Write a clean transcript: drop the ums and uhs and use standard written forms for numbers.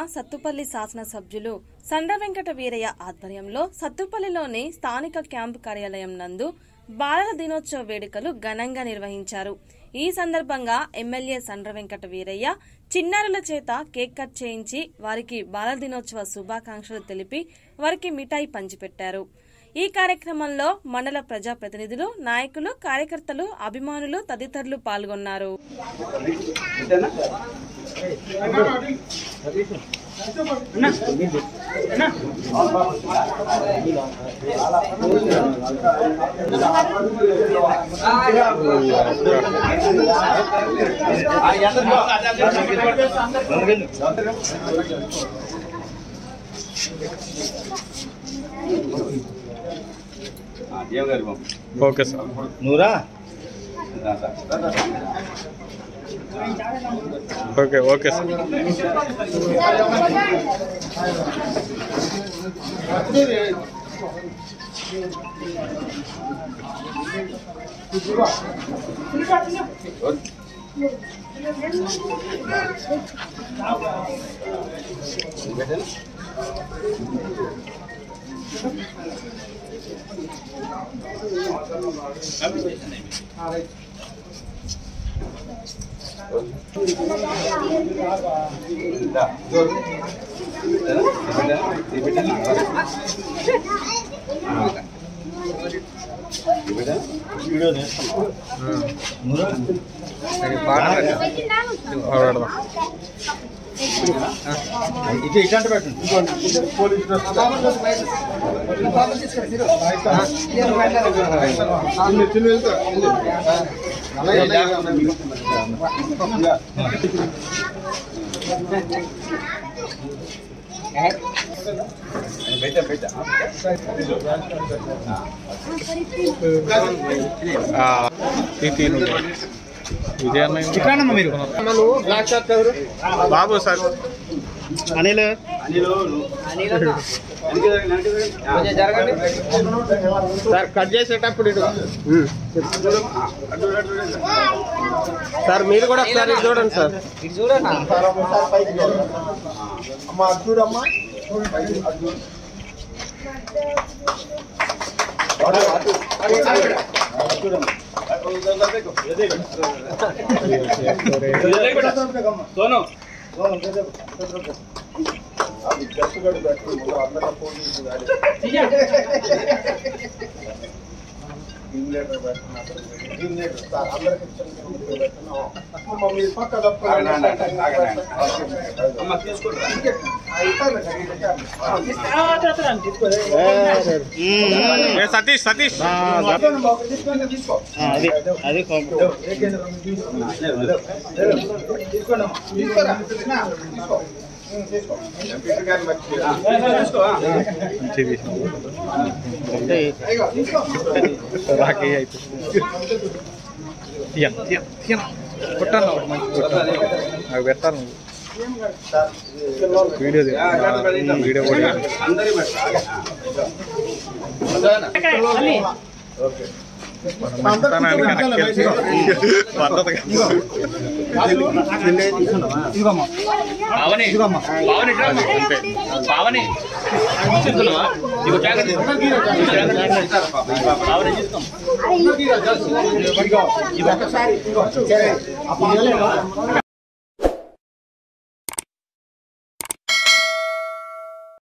సత్తుపల్లి శాసనసభ్యులు సండ్ర వెంకట వీరయ్య ఆధ్వర్యంలో సత్తుపల్లిలోని స్థానిక క్యాంపు కార్యాలయం నందు బాలల దినోత్సవ వేడుకలు ఘనంగా నిర్వహించారు। ఈ సందర్భంగా ఎమ్మెల్యే సండ్ర వెంకట వీరయ్య చిన్నారుల చేత కేక్ కట్ చేయించి వారికి బాలల దినోత్సవ శుభాకాంక్షలు తెలిపి వారికి మిఠాయి పంచిపెట్టారు। ఈ కార్యక్రమంలో మండల ప్రజా ప్రతినిధులు, నాయకులు, కార్యకర్తలు, అభిమానులు తదితరులు పాల్గొన్నారు। ओके सर नूरा ओके ओके सर ఇట్లాంటి పెట్టండి బాబు సార్ అనిల్ సార్ కట్ చేసేటప్పుడు సార్ మీరు కూడా ఒకసారి చూడండి సార్ చూడండి అమ్మా చూడమ్మా సతీష్ సతీష్ అది రాకే కొట్టాను నాకు పెడతాను వీడియో వీడియో కూడా